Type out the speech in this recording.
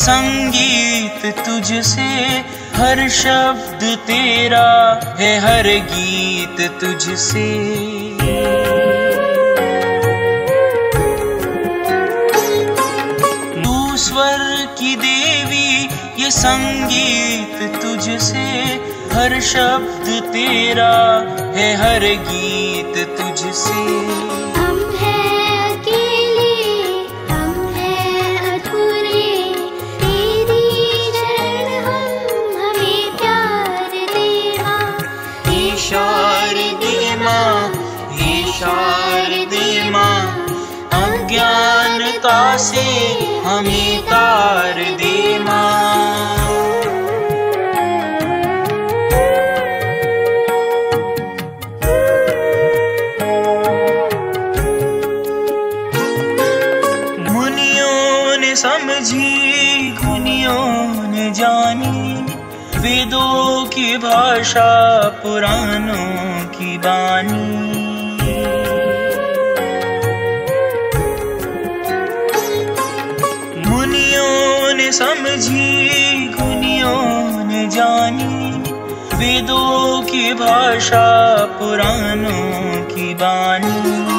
संगीत तुझसे, हर शब्द तेरा है हर गीत तुझसे। तू स्वर की देवी, ये संगीत तुझसे, हर शब्द तेरा है हर गीत तुझसे। हम हैं अकेले, हम हैं अधूरे, तेरी शरण हम, हमें प्यार दे माँ। हे शारदे माँ, हे शारदे माँ, अज्ञानता से हमें तार दे माँ। समझी गुनियों ने जानी, वेदों की भाषा पुराणों की बानी। मुनियों ने समझी गुनियों ने जानी, वेदों की भाषा पुराणों की बानी।